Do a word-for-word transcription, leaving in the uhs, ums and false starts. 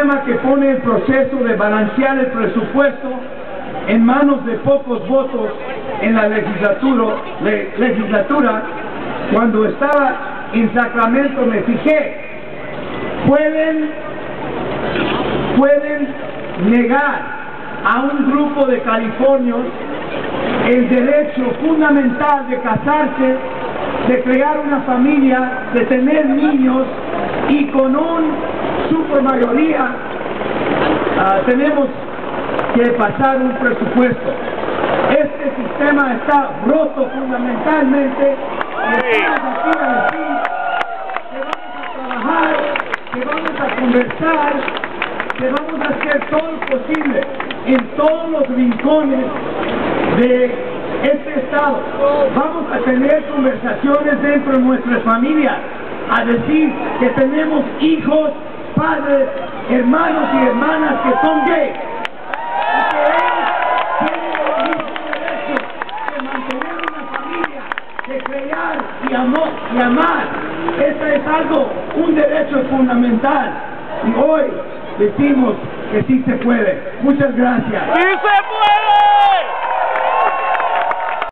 sistema que pone el proceso de balancear el presupuesto en manos de pocos votos en la legislatura, le, legislatura cuando estaba en Sacramento me fijé, pueden, pueden negar a un grupo de californios el derecho fundamental de casarse, de crear una familia, de tener niños, y con un supermayoría uh, tenemos que pasar un presupuesto. Este sistema está roto fundamentalmente y estamos aquí a decir que vamos a trabajar, que vamos a conversar, que vamos a hacer todo lo posible en todos los rincones de este estado. Vamos a tener conversaciones dentro de nuestras familias, a decir que tenemos hijos, padres, hermanos y hermanas que son gays, y que ellos tienen el mismo derecho de mantener una familia, de crear y, amor, y amar. Este es algo, un derecho fundamental, y hoy decimos que sí se puede. Muchas gracias. ¡Sí se puede!